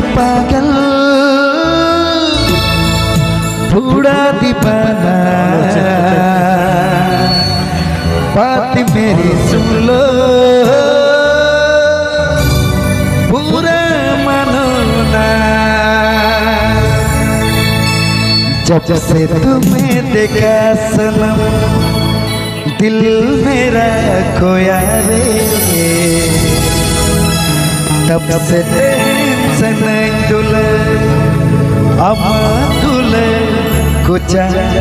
पागल थोड़ा दीवाना बात मेरी सुन लो पूरा मानो ना। जब से तुम्हें देखा सनम दिल मेरा खोया रे, तब से टेंशन दुले अमा दुले कुछ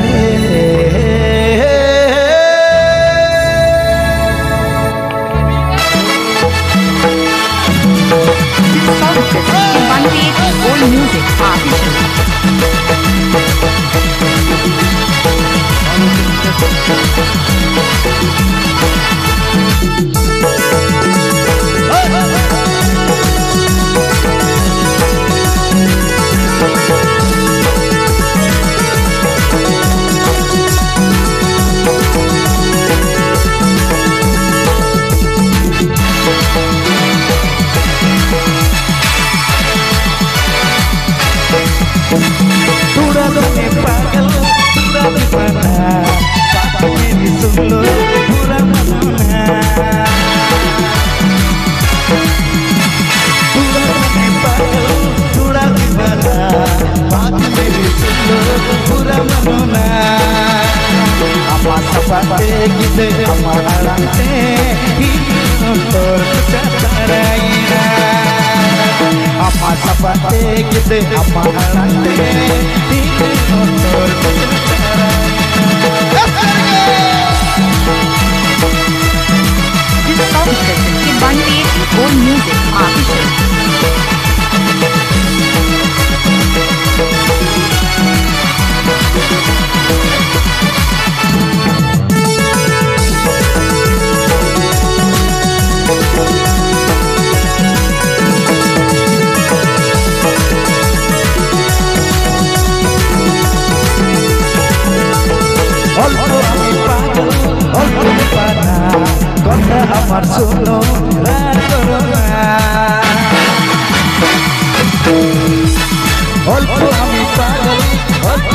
Old music थोड़ा दोने पागल थोड़ा दीवाना बात मेरी सुन लो पूरा मानो ना। थोड़ा दोने पागल थोड़ा दीवाना बात मेरी सुन लो पूरा मानो ना। अम्मा सपाते गिते अम्मा आरांते हिंदोर चतराईना। अम्मा सपाते गिते अम्मा आरांते हिंदोर चतराईना। This song is presented by Old Music Official. আমার শোনো অল্প আমি পাগল অল্প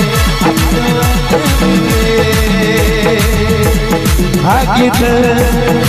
I get